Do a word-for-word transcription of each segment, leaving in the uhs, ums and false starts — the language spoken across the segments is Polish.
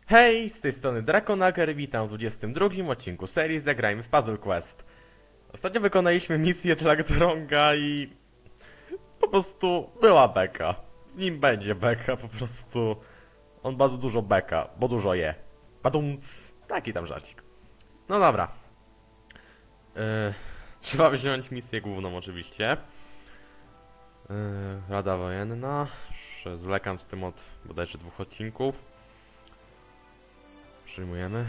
Hej, z tej strony Draconager, witam w dwudziestym drugim odcinku serii Zagrajmy w Puzzle Quest. Ostatnio wykonaliśmy misję Tlagdronga i po prostu była beka. Z nim będzie beka, po prostu. On bardzo dużo beka, bo dużo je. Badumc. Taki tam żarcik. No dobra. Yy, trzeba wziąć misję główną oczywiście. Yy, Rada Wojenna. Już zwlekam z tym od bodajże dwóch odcinków. Przyjmujemy.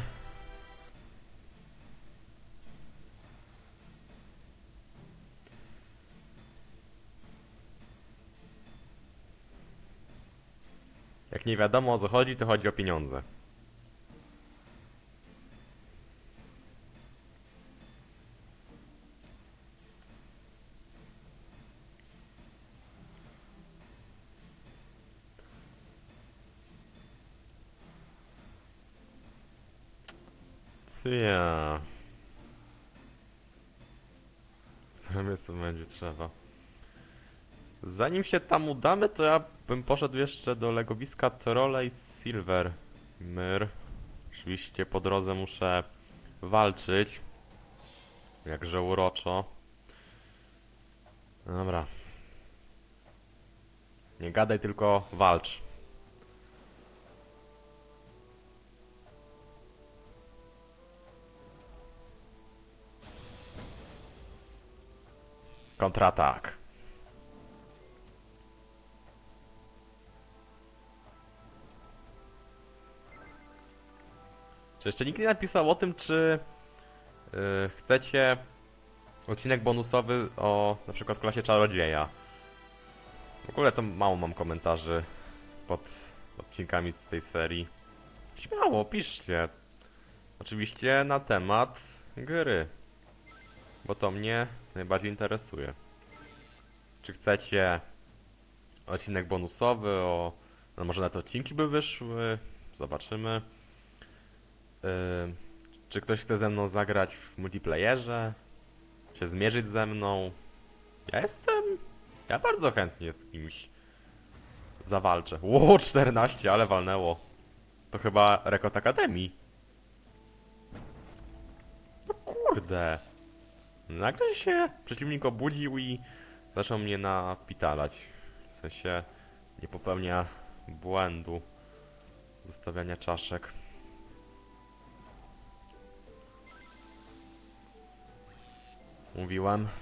Jak nie wiadomo o co chodzi, to chodzi o pieniądze. Ja. Co będzie trzeba. Zanim się tam udamy, to ja bym poszedł jeszcze do legowiska Trolley Silver Myr. Oczywiście po drodze muszę walczyć. Jakże uroczo. Dobra. Nie gadaj, tylko walcz. Kontratak. Czy jeszcze nikt nie napisał o tym, czy yy, chcecie odcinek bonusowy o na przykład klasie czarodzieja? W ogóle to mało mam komentarzy pod odcinkami z tej serii. Śmiało, piszcie. Oczywiście na temat gry, bo to mnie najbardziej interesuje. Czy chcecie odcinek bonusowy o... No może na te odcinki by wyszły? Zobaczymy. Yy, czy ktoś chce ze mną zagrać w multiplayerze? Się zmierzyć ze mną? Ja jestem... Ja bardzo chętnie z kimś zawalczę. Ło, czternaście, ale walnęło. To chyba rekord Akademii. No kurde. Nagle się przeciwnik obudził i zaczął mnie napitalać. W sensie nie popełnia błędu zostawiania czaszek. Mówiłem.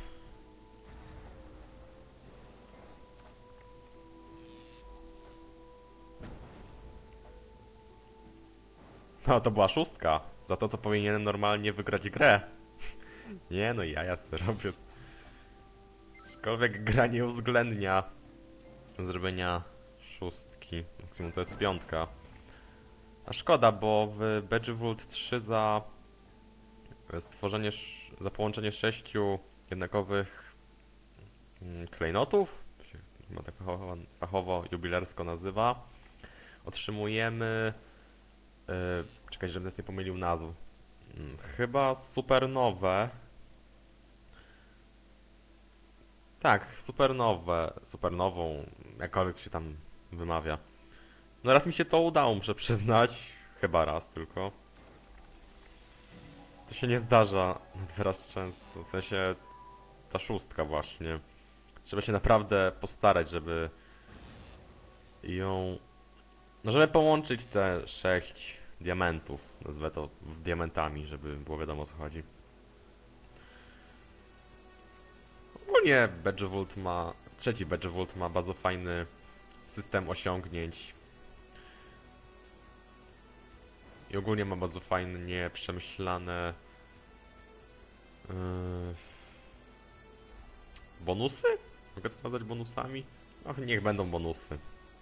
No to była szóstka. Za to to powinienem normalnie wygrać grę. Nie no, ja ja sobie robię. Aczkolwiek gra nie uwzględnia zrobienia szóstki. Maksimum to jest piątka. A szkoda, bo w Bedgewood trzy za stworzenie, za połączenie sześciu jednakowych klejnotów, chyba tak fachowo, fachowo jubilersko nazywa, otrzymujemy... Yy, czekaj, żebym nie pomylił nazw. Yy, chyba supernowe. Tak, supernowe, supernową, jakkolwiek się tam wymawia. No raz mi się to udało, muszę przyznać. Chyba raz tylko. To się nie zdarza teraz często, w sensie ta szóstka właśnie. Trzeba się naprawdę postarać, żeby ją... No żeby połączyć te sześć diamentów, nazwę to diamentami, żeby było wiadomo o co chodzi. Ogólnie Bedgewood ma, trzeci Bedgewood ma bardzo fajny system osiągnięć. I ogólnie ma bardzo fajnie przemyślane yy, bonusy? Mogę to nazwać bonusami? Och, niech będą bonusy.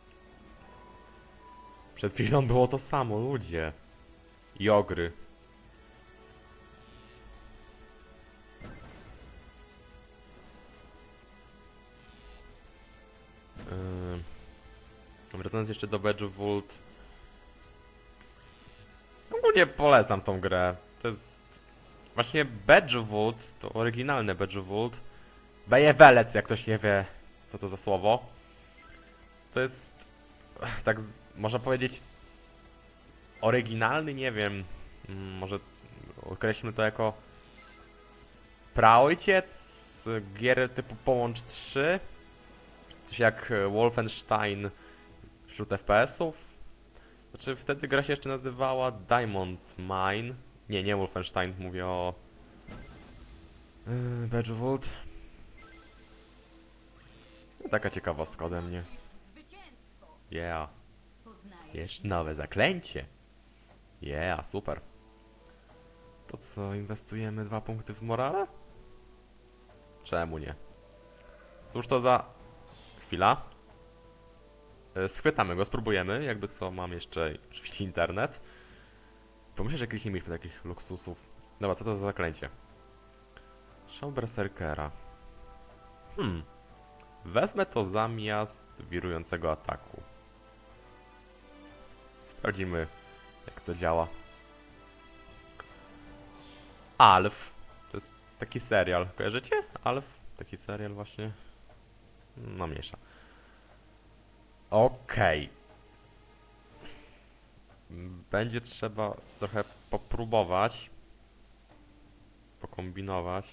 Przed chwilą było to samo, ludzie. I ogry. Yy, wracając jeszcze do Bedgewood. Ogólnie polecam tą grę. To jest... Właśnie Bedgewood, to oryginalne Bedgewood. Bejevelec, jak ktoś nie wie, co to za słowo. To jest... Tak można powiedzieć... oryginalny, nie wiem, mm, może określmy to jako praojciec gier typu Połącz trzy, coś jak Wolfenstein wśród F P S-ów. Znaczy wtedy gra się jeszcze nazywała Diamond Mine. Nie, nie Wolfenstein, mówię o yy, Bejewult. Taka ciekawostka ode mnie. Yeah. Jeszcze nowe zaklęcie. Yeah, super. To co, inwestujemy dwa punkty w morale? Czemu nie? Cóż to za... chwila. Yy, Schwytamy go, spróbujemy. Jakby co, mam jeszcze oczywiście internet. Pomyślę, że kiedyś nie mieliśmy takich luksusów. Dobra, co to za zaklęcie? Szał berserkera. Hmm. Wezmę to zamiast wirującego ataku. Sprawdzimy, jak to działa. Alf. To jest taki serial. Kojarzycie? Alf? Taki serial właśnie. No mniejsza. Okej. Będzie trzeba trochę popróbować. Pokombinować.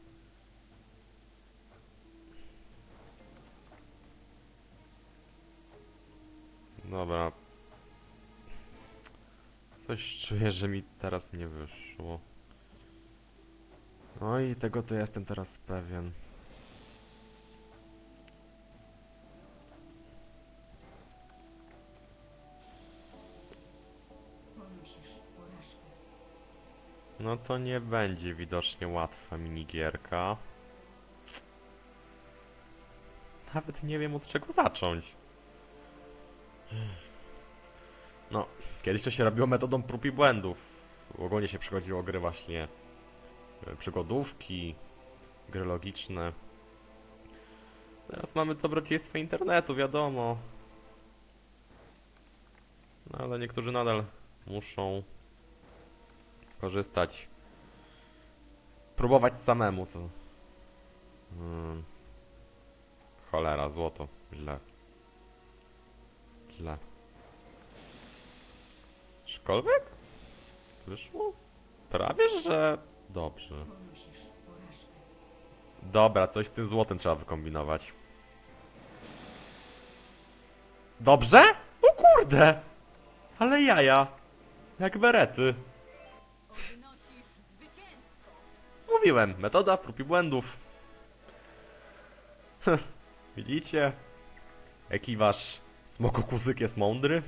Dobra. Coś czuję, że mi teraz nie wyszło. No i tego to jestem teraz pewien. No to nie będzie widocznie łatwa minigierka. Nawet nie wiem od czego zacząć. No, kiedyś to się robiło metodą prób i błędów. Ogólnie się przychodziło gry właśnie e, przygodówki, gry logiczne. Teraz mamy dobrodziejstwo internetu, wiadomo. No ale niektórzy nadal muszą korzystać. Próbować samemu to. Hmm. Cholera, złoto. Źle. Źle. Szkolwiek? Wyszło? Prawie, że... Dobrze. Dobra, coś z tym złotem trzeba wykombinować. Dobrze? O kurde! Ale jaja. Jak berety. Mówiłem, metoda prób i błędów. Widzicie? Jaki wasz smokokuzyk jest mądry?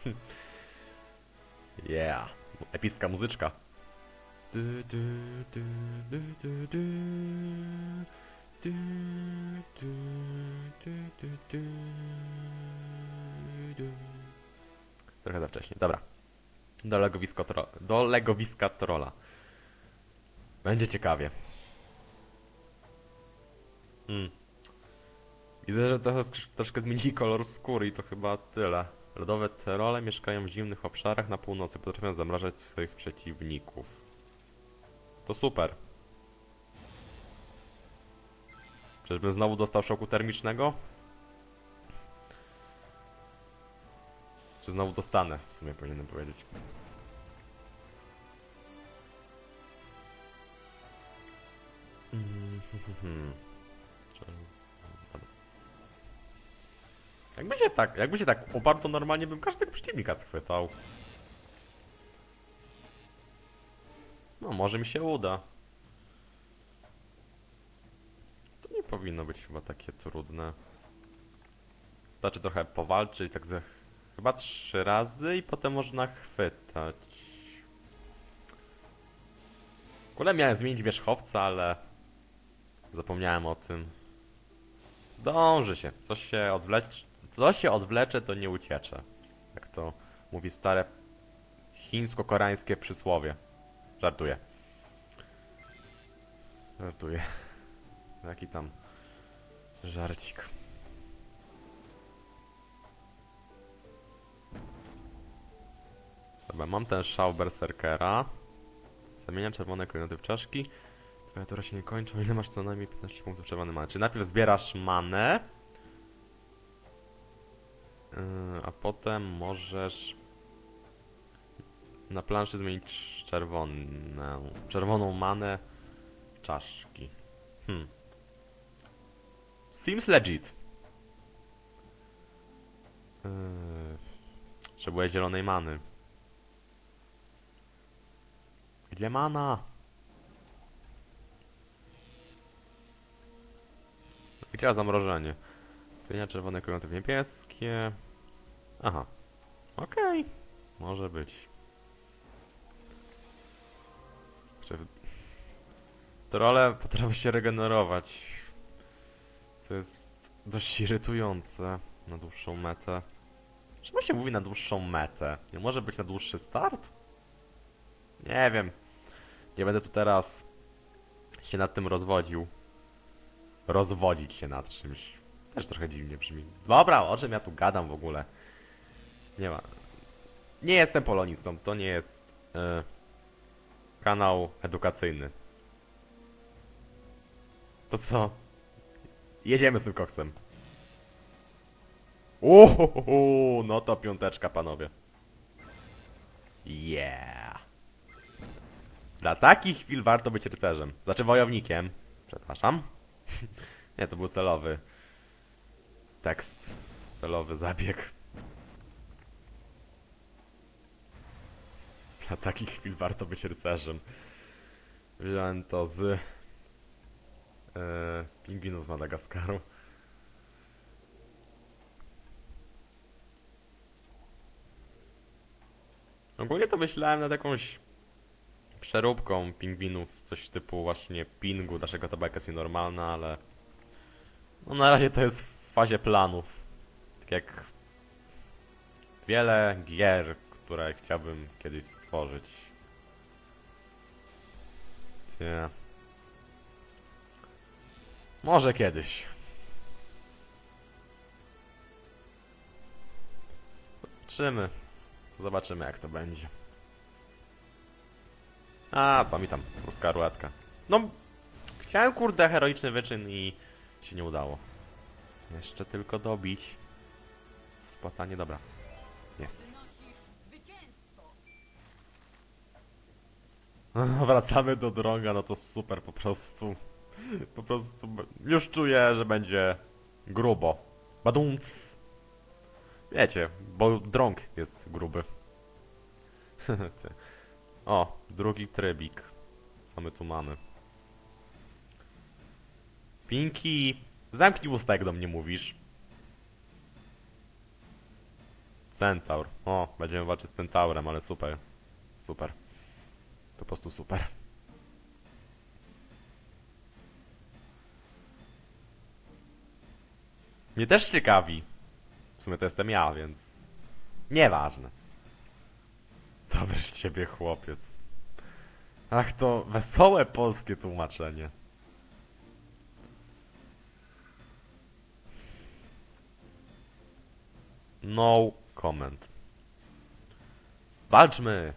Yeah. Epicka muzyczka. Du, du, du, du, du, du. Du, du, du, du, du, du. Trochę za wcześnie, dobra. Do legowiska, tro do legowiska trolla. Będzie ciekawie. Hmm. Widzę, że trochę, troszkę zmienili kolor skóry i to chyba tyle. Lodowe trolle mieszkają w zimnych obszarach na północy, potrafią zamrażać swoich przeciwników. To super. Czyżbym znowu dostał szoku termicznego? Czy znowu dostanę? W sumie powinienem powiedzieć. Jakby się tak, jakby się tak uparł, to normalnie bym każdego przeciwnika schwytał. No, może mi się uda. To nie powinno być chyba takie trudne. Wystarczy trochę powalczyć, tak ze... chyba trzy razy i potem można chwytać. W ogóle miałem zmienić wierzchowca, ale... zapomniałem o tym. Zdąży się. Coś się odwlecze... Co się odwlecze, to nie uciecze. Jak to mówi stare chińsko-koreańskie przysłowie. Żartuję. Żartuję. Jaki tam żarcik. Dobra, mam ten szał berserkera. Zamieniam czerwone klejnoty w czaszki. Twoja tura się nie kończy, o ile masz co najmniej piętnaście punktów czerwonej many. Czyli najpierw zbierasz manę, yy, a potem możesz Na planszy zmienić czerwoną, czerwoną manę czaszki. Hmm. Seems legit. Yy, Potrzebuję zielonej many. Gdzie mana? Gdzie zamrożenie? Zmienia czerwone kolory w niebieskie. Aha. Okej. Okay. Może być. Trole potrafią się regenerować. Co jest dość irytujące na dłuższą metę. Czemu się mówi na dłuższą metę? Nie może być na dłuższy start? Nie wiem. Nie będę tu teraz się nad tym rozwodził. Rozwodzić się nad czymś. Też trochę dziwnie brzmi. Dobra, o czym ja tu gadam w ogóle? Nie ma. Nie jestem polonistą, to nie jest yy, kanał edukacyjny. To co? Jedziemy z tym koksem. Uhuhu, no to piąteczka, panowie. Yeah. Dla takich chwil warto być rycerzem. Znaczy wojownikiem. Przepraszam. Nie, to był celowy tekst. Celowy zabieg. Dla takich chwil warto być rycerzem. Wziąłem to z yy, pingwinów z Madagaskaru. Ogólnie to myślałem nad jakąś przeróbką pingwinów, coś typu właśnie pingu, dlaczego ta bajka jest nienormalna, ale no na razie to jest w fazie planów. Tak jak wiele gier, które chciałbym kiedyś stworzyć. Nie. Może kiedyś. Zobaczymy. Zobaczymy jak to będzie. A, co mi tam? Ruska ruletka. No, chciałem kurde heroiczny wyczyn i się nie udało. Jeszcze tylko dobić. Spłatanie, dobra. Jest. Wracamy do drąga, no to super po prostu. Po prostu już czuję, że będzie grubo. Badumc. Wiecie, bo drąg jest gruby. O, drugi trybik. Co my tu mamy? Pinki, zamknij usta, jak do mnie mówisz. Centaur. O, będziemy walczyć z Centaurem, ale super. Super. Po prostu super. Mnie też ciekawi. W sumie to jestem ja, więc... Nieważne. Dobry z ciebie chłopiec. Ach, to wesołe polskie tłumaczenie. No comment. Walczmy!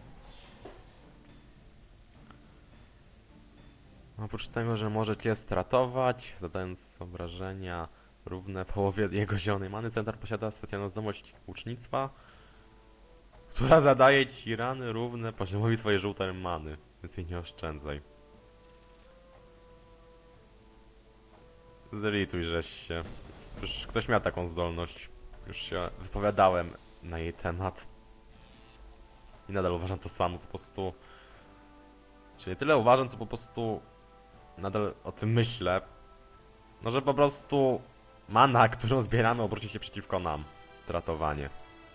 Oprócz tego, że możecie stratować, zadając obrażenia równe połowie jego zielonej many, Centaur posiada specjalną zdolność łucznictwa, która zadaje ci rany równe poziomowi twojej żółtej many, więc jej nie oszczędzaj. Zlituj żeś się. Już ktoś miał taką zdolność. Już się wypowiadałem na jej temat. I nadal uważam to samo, po prostu... Czy nie tyle uważam, co po prostu... Nadal o tym myślę. No, że po prostu... Mana, którą zbieramy, obróci się przeciwko nam. Tratowanie.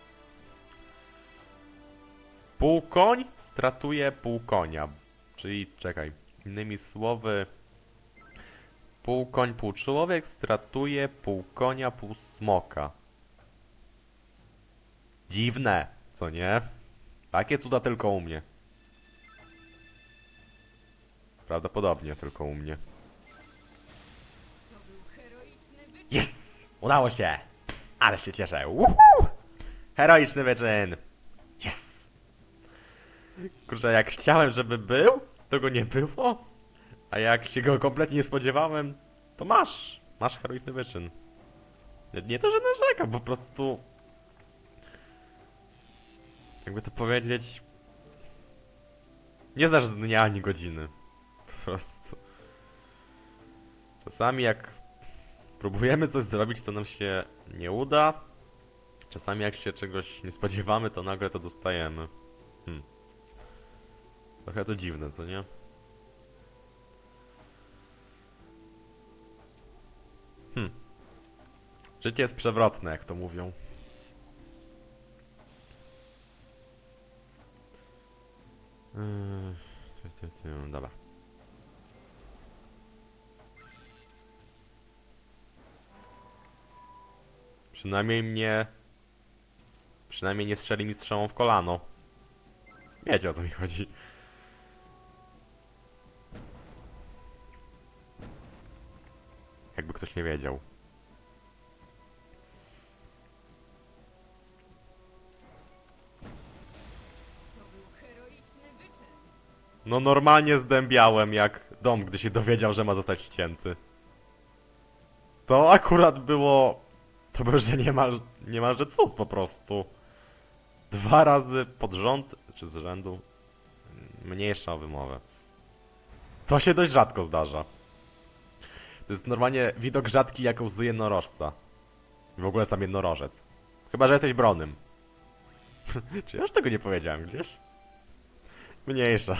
Półkoń stratuje półkonia. Czyli, czekaj, innymi słowy... Półkoń, półczłowiek stratuje półkonia, półsmoka. Dziwne, co nie? Takie cuda tylko u mnie. Prawdopodobnie tylko u mnie. Jest! Udało się! Ale się cieszę. Uhu! Heroiczny wyczyn! Jest! Kurczę, jak chciałem, żeby był, to go nie było. A jak się go kompletnie nie spodziewałem, to masz. Masz heroiczny wyczyn. Nie, nie to, że narzekam, po prostu... Jakby to powiedzieć... Nie znasz dnia ani godziny. Po prostu. Czasami jak próbujemy coś zrobić, to nam się nie uda. Czasami jak się czegoś nie spodziewamy, to nagle to dostajemy. Hmm. Trochę to dziwne, co nie? Hmm. Życie jest przewrotne, jak to mówią. Yy, dobra. Przynajmniej mnie... Przynajmniej nie strzeli mi strzałą w kolano. Wiecie, o co mi chodzi. Jakby ktoś nie wiedział. No normalnie zdębiałem jak dom, gdy się dowiedział, że ma zostać ścięty. To akurat było... To był, że nie ma, nie ma, że cud po prostu. Dwa razy pod rząd, czy z rzędu, mniejsza o wymowę. To się dość rzadko zdarza. To jest normalnie widok rzadki jak łzy jednorożca. W ogóle sam jednorożec. Chyba, że jesteś Bronym. Czy ja już tego nie powiedziałem gdzieś? Mniejsza.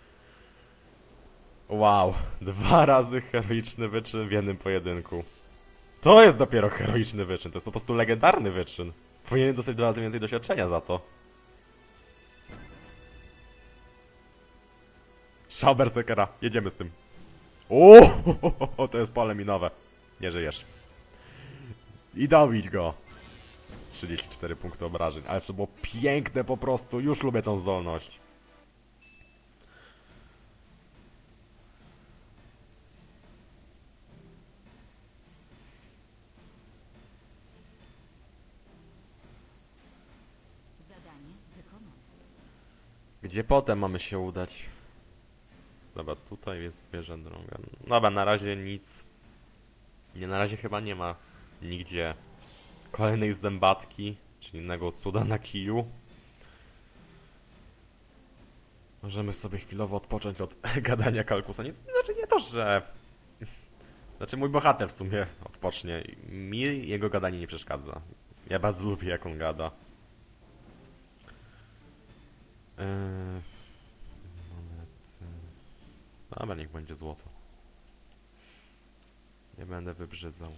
Wow, dwa razy heroiczny wyczyn w jednym pojedynku. To jest dopiero heroiczny wyczyn, to jest po prostu legendarny wyczyn. Powinien dostać dwa razy więcej doświadczenia za to. Szał Berserkera, jedziemy z tym. Uuu, to jest pole minowe. Nie żyjesz. I dobić go. trzydzieści cztery punkty obrażeń, ale to było piękne po prostu, już lubię tą zdolność. Zadanie wykonane. Gdzie potem mamy się udać? Dobra, tutaj jest wieża droga. Dobra, na razie nic. Nie, na razie chyba nie ma nigdzie kolejnej zębatki, czy innego cuda na kiju. Możemy sobie chwilowo odpocząć od gadania Kalkusa. Nie, znaczy nie to, że... Znaczy mój bohater w sumie odpocznie. Mi jego gadanie nie przeszkadza. Ja bardzo lubię jak on gada. Eee... Monety... Dobra, niech będzie złoto. Nie będę wybrzydzał.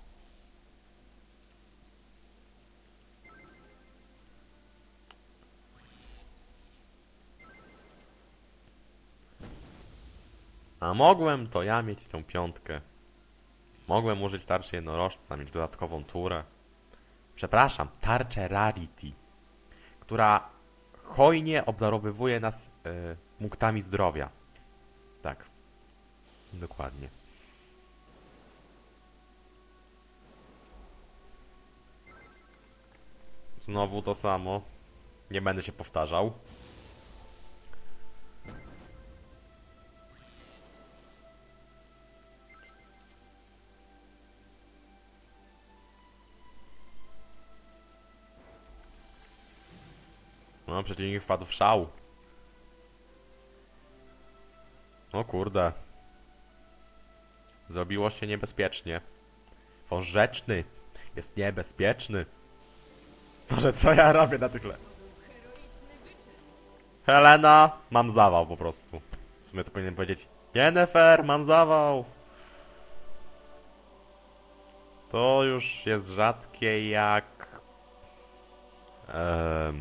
A mogłem to ja mieć tą piątkę. Mogłem użyć tarczy jednorożca, mieć dodatkową turę. Przepraszam, tarczę Rarity, która hojnie obdarowywuje nas e, punktami zdrowia. Tak, dokładnie. Znowu to samo. Nie będę się powtarzał. No, przeciwnik wpadł w szał. O kurde. Zrobiło się niebezpiecznie. Wąż rzeczny jest niebezpieczny. Boże, co ja robię na tych le... Helena! Mam zawał po prostu. W sumie to powinienem powiedzieć Yennefer, mam zawał! To już jest rzadkie jak... Um...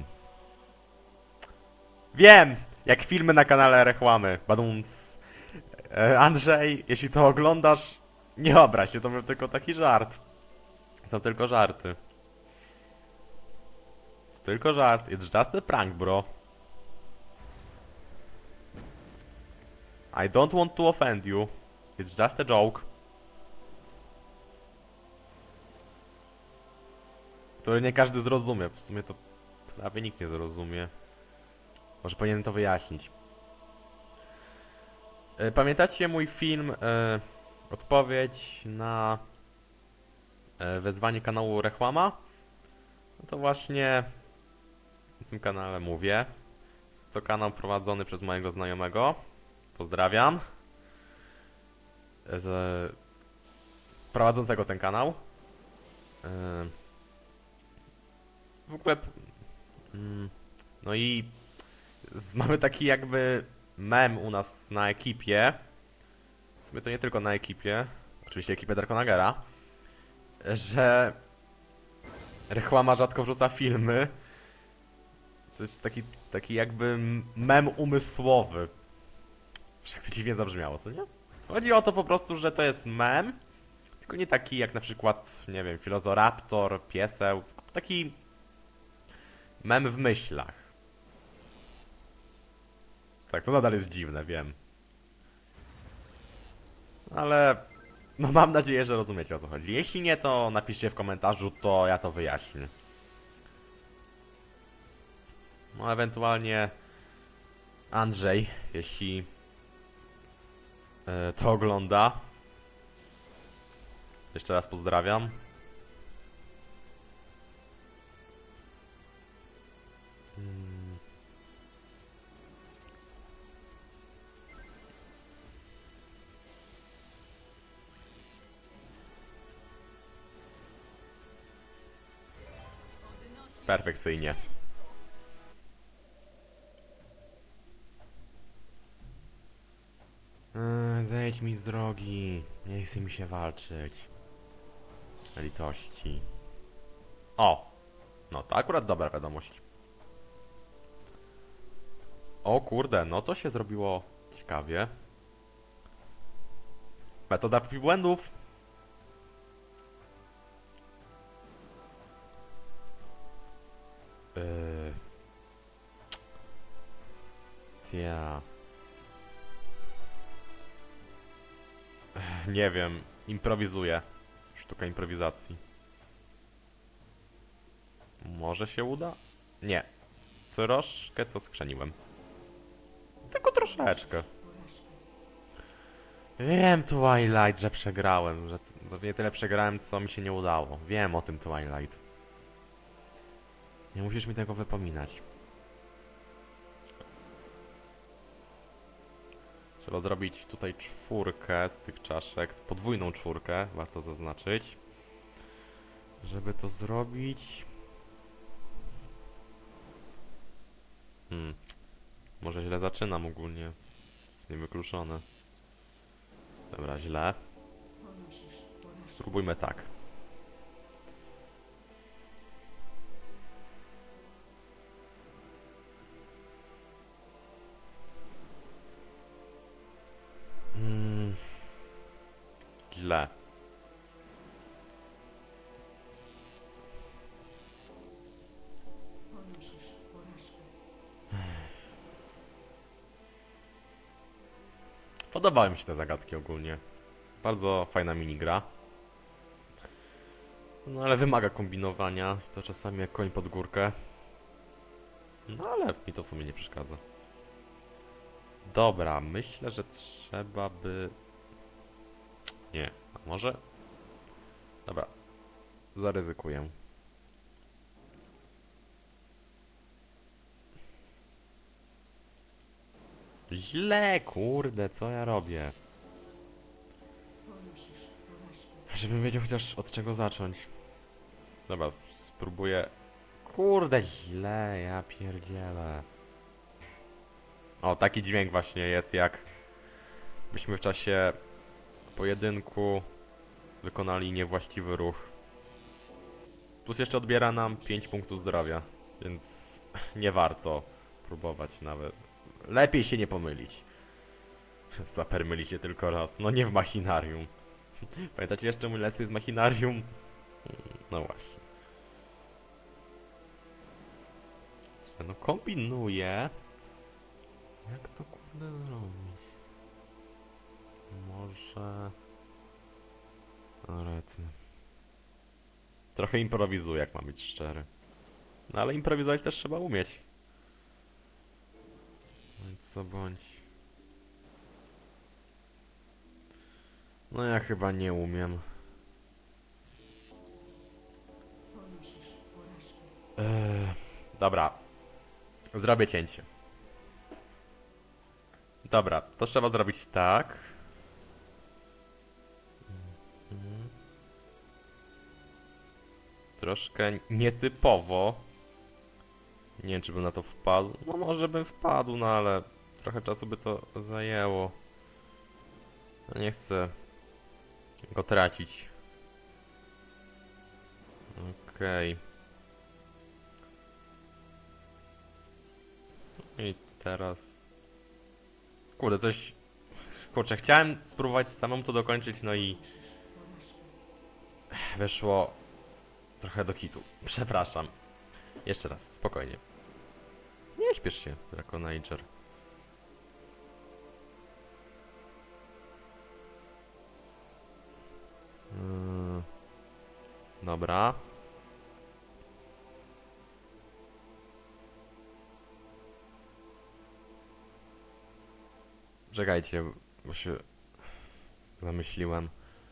Wiem! Jak filmy na kanale Rechłamy. Badunc. E, Andrzej, jeśli to oglądasz, nie obraź się, to był tylko taki żart. Są tylko żarty. To tylko żart. It's just a prank, bro. I don't want to offend you. It's just a joke. Który nie każdy zrozumie. W sumie to prawie nikt nie zrozumie. Może powinienem to wyjaśnić. E, Pamiętacie mój film e, Odpowiedź na e, wezwanie kanału Rechłama? No to właśnie w tym kanale mówię. to kanał prowadzony przez mojego znajomego. Pozdrawiam. Z prowadzącego ten kanał. Yy, w ogóle... Mm, no i z, mamy taki jakby mem u nas na ekipie. W sumie to nie tylko na ekipie. Oczywiście ekipie Darkonagera. Że Rychłama rzadko wrzuca filmy. To jest taki, taki jakby mem umysłowy. Że jak to dziwnie zabrzmiało, co nie? Chodzi o to po prostu, że to jest mem. Tylko nie taki jak na przykład, nie wiem, Filozoraptor, Pieseł. Taki mem w myślach. Tak, to nadal jest dziwne, wiem. Ale no mam nadzieję, że rozumiecie, o co chodzi. Jeśli nie, to napiszcie w komentarzu, to ja to wyjaśnię. No ewentualnie Andrzej, jeśli e, to ogląda. Jeszcze raz pozdrawiam. Hmm. Perfekcyjnie. Eee, zejdź mi z drogi. Nie chce mi się walczyć. Litości. O! No to akurat dobra wiadomość. O kurde, no to się zrobiło ciekawie. Metoda prób i błędów. Yy... Tia. Nie wiem, improwizuję. Sztuka improwizacji. Może się uda? Nie. Troszkę to skrzeniłem. Tylko troszeczkę. Wiem, Twilight, że przegrałem. Że to nie tyle przegrałem, co mi się nie udało. Wiem o tym, Twilight. Nie musisz mi tego wypominać. Trzeba zrobić tutaj czwórkę z tych czaszek. Podwójną czwórkę, warto zaznaczyć. Żeby to zrobić... Hmm. Może źle zaczynam ogólnie. Jest niewykluczone. Dobra, źle. Spróbujmy tak. Hmm. Źle. Podobały mi się te zagadki ogólnie. Bardzo fajna minigra. No ale wymaga kombinowania. To czasami jak koń pod górkę. No ale mi to w sumie nie przeszkadza. Dobra, myślę, że trzeba by... Nie, a może? Dobra, zaryzykuję. Źle, kurde, co ja robię? Żebym wiedział chociaż od czego zacząć. Dobra, spróbuję... Kurde, źle, ja pierdzielę. O, taki dźwięk właśnie jest, jak byśmy w czasie pojedynku wykonali niewłaściwy ruch. Plus jeszcze odbiera nam pięć punktów zdrowia, więc nie warto próbować nawet. Lepiej się nie pomylić. Zapermyli się tylko raz. No nie w machinarium. Pamiętacie jeszcze mój let's play z machinarium? No właśnie. No kombinuję. Jak to kurde zrobić? Może... Rety. Trochę improwizuję, jak mam być szczery. No ale improwizować też trzeba umieć. Więc co bądź. No ja chyba nie umiem. Eee, dobra. Zrobię cięcie. Dobra, to trzeba zrobić tak. Mhm. Troszkę nietypowo. Nie wiem, czy bym na to wpadł. No może bym wpadł, no ale trochę czasu by to zajęło. No nie chcę go tracić. Okej. I teraz... Kurde, coś... Kurczę, chciałem spróbować samemu to dokończyć, no i... Wyszło... Trochę do kitu. Przepraszam. Jeszcze raz, spokojnie. Nie śpiesz się, Draconager. Yy... Dobra. Czekajcie, bo się zamyśliłem.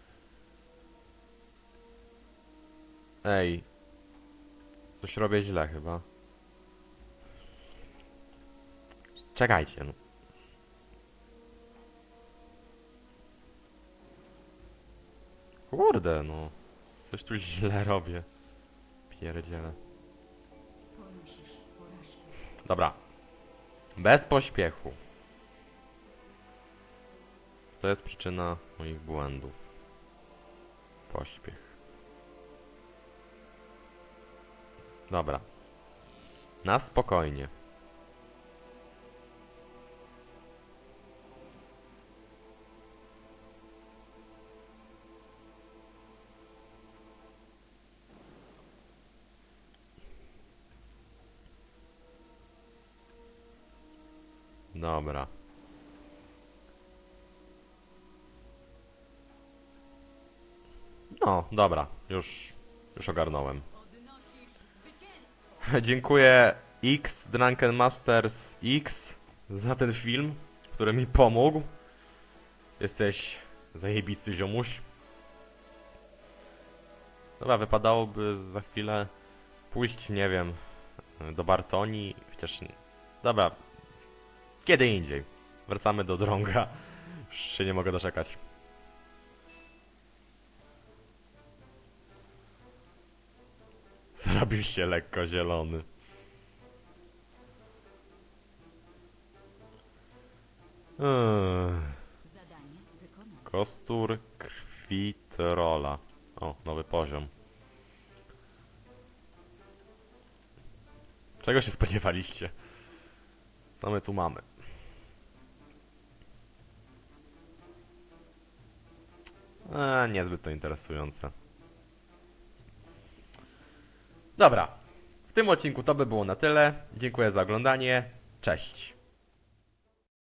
Ej. Coś robię źle chyba. Czekajcie, no. Kurde, no. Coś tu źle robię. Pierdziele. Ponosisz porażkę. Dobra. Bez pośpiechu. To jest przyczyna moich błędów. Pośpiech. Dobra. Na spokojnie. Dobra. No, dobra. Już, już ogarnąłem. Dziękuję X, Drunken Masters X za ten film, który mi pomógł. Jesteś zajebisty ziomuś. Dobra, wypadałoby za chwilę pójść, nie wiem, do Bartoni, chociaż... Dobra, kiedy indziej. Wracamy do Drąga. Już się nie mogę doczekać. Zrobił się lekko zielony. Eee. Zadanie wykonane. Kostur krwi trola. O, nowy poziom. Czego się spodziewaliście? Co my tu mamy? Eee, niezbyt to interesujące. Dobra. W tym odcinku to by było na tyle. Dziękuję za oglądanie. Cześć.